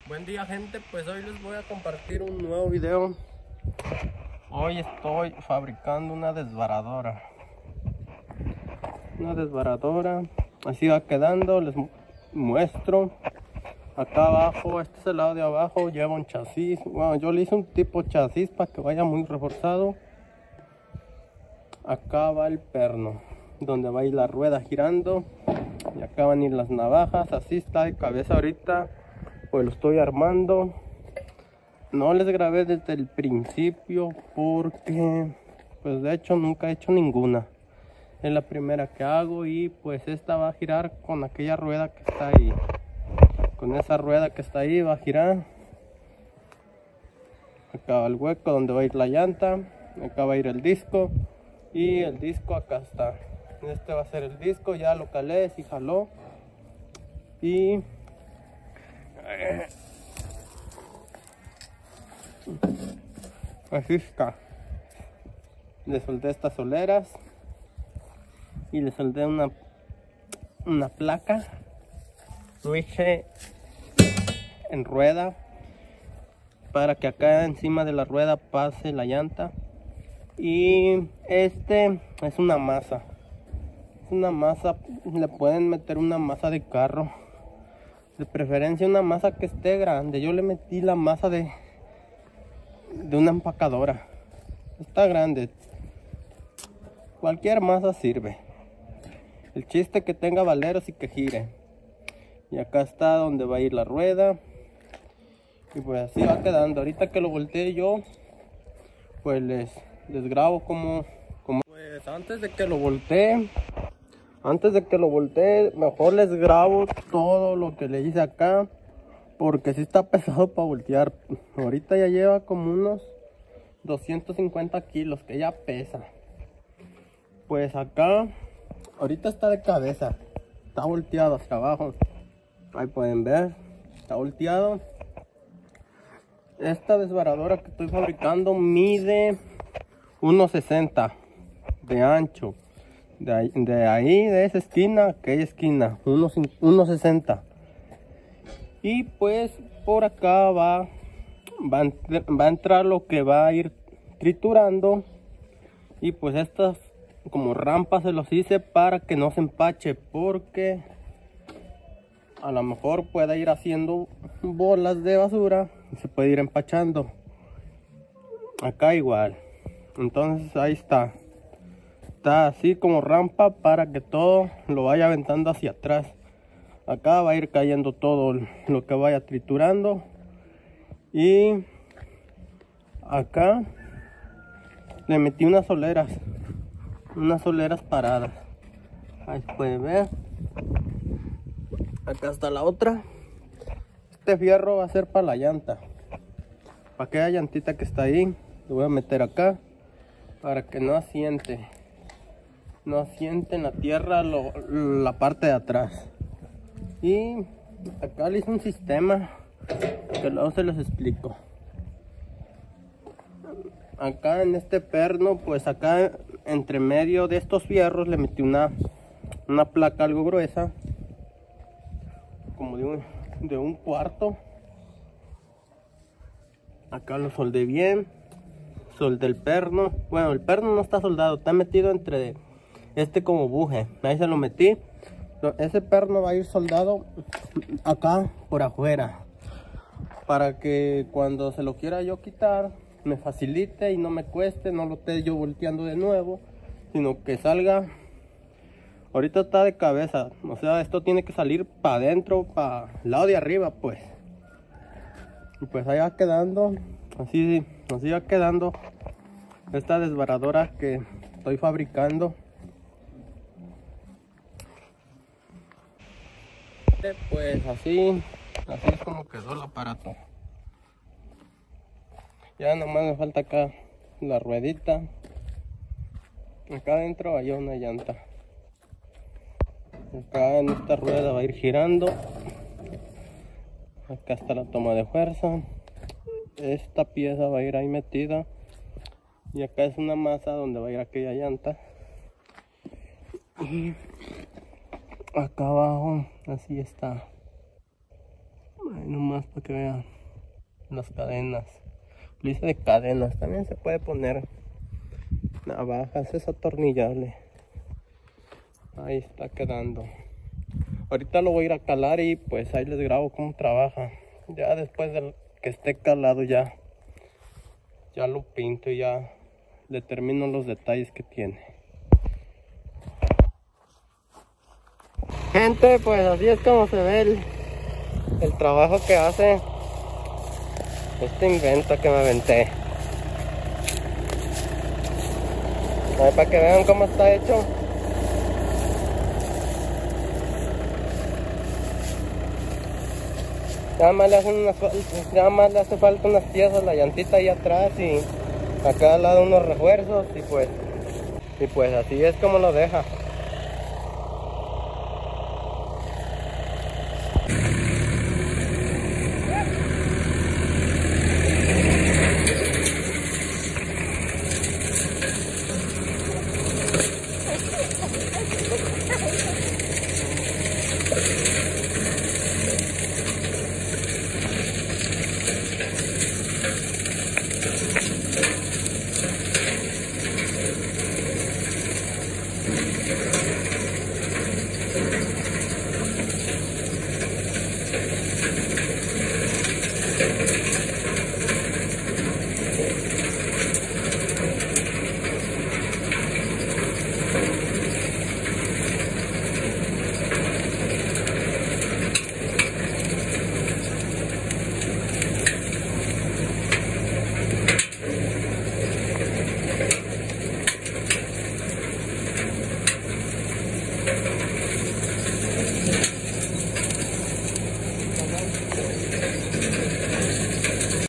Buen día, gente, pues hoy les voy a compartir un nuevo video. Hoy estoy fabricando una desbaradora. Así va quedando, les muestro. Acá abajo, este es el lado de abajo, lleva un chasis. Bueno, yo le hice un tipo chasis para que vaya muy reforzado. Acá va el perno, donde va a ir la rueda girando. Y acá van a ir las navajas. Así está de cabeza ahorita, pues lo estoy armando. No les grabé desde el principio porque pues de hecho nunca he hecho ninguna. Es la primera que hago y pues esta va a girar con aquella rueda que está ahí. Con esa rueda que está ahí va a girar. Acá va el hueco donde va a ir la llanta. Acá va a ir el disco. Y el disco acá está. Este va a ser el disco, ya lo calé, sí jaló. Y así está. Le soldé estas soleras y le soldé una placa. Lo hice en rueda para que acá encima de la rueda pase la llanta. Y este es una masa. Es una masa, le pueden meter una masa de carro. De preferencia una masa que esté grande. Yo le metí la masa de una empacadora. Está grande. Cualquier masa sirve. El chiste que tenga valeros y que gire. Y acá está donde va a ir la rueda. Y pues así va quedando. Ahorita que lo volteé yo, pues les grabo como pues antes de que lo voltee. Mejor les grabo todo lo que le hice acá. Porque sí está pesado para voltear. Ahorita ya lleva como unos 250 kilos que ya pesa. Pues acá, ahorita está de cabeza. Está volteado hacia abajo. Ahí pueden ver. Está volteado. Esta desbaradora que estoy fabricando mide 1.60 de ancho. De esa esquina a aquella esquina, 1.60. Y pues por acá va a entrar lo que va a ir triturando. Y pues estas como rampas se los hice para que no se empache, porque a lo mejor pueda ir haciendo bolas de basura y se puede ir empachando. Acá igual. Entonces ahí está así como rampa para que todo lo vaya aventando hacia atrás. Acá va a ir cayendo todo lo que vaya triturando. Y acá le metí unas soleras paradas. Ahí se puede ver. Acá está la otra. Este fierro va a ser para la llanta. Para aquella llantita que está ahí, lo voy a meter acá para que no asiente en la tierra la parte de atrás. Y acá le hice un sistema que luego se los explico. Acá en este perno, pues acá entre medio de estos fierros le metí una placa algo gruesa, como de un cuarto. Acá lo soldé bien. Soldé el perno. Bueno, el perno no está soldado, está metido entre este como buje. Ahí se lo metí. Ese perno va a ir soldado acá por afuera, para que cuando se lo quiera yo quitar me facilite y no me cueste, no lo esté yo volteando de nuevo, sino que salga. Ahorita está de cabeza, o sea, esto tiene que salir para adentro, para el lado de arriba, pues. Y pues ahí va quedando, así va quedando esta desbaradora que estoy fabricando. Pues así es como quedó el aparato. Ya nomás me falta acá la ruedita. Acá adentro hay una llanta. Acá en esta rueda va a ir girando. Acá está la toma de fuerza. Esta pieza va a ir ahí metida. Y acá es una masa donde va a ir aquella llanta. Y acá abajo así está. Ahí Ahí nomás para que vean las cadenas. Plice de cadenas. También se puede poner navajas. Es atornillable. Ahí está quedando. Ahorita lo voy a ir a calar y pues ahí les grabo cómo trabaja. Ya después de que esté calado ya lo pinto y ya determino los detalles que tiene. Gente, pues así es como se ve el trabajo que hace este invento que me aventé. A ver, para que vean cómo está hecho. Nada más le hace falta unas piezas, la llantita ahí atrás y a cada lado unos refuerzos y pues así es como lo deja.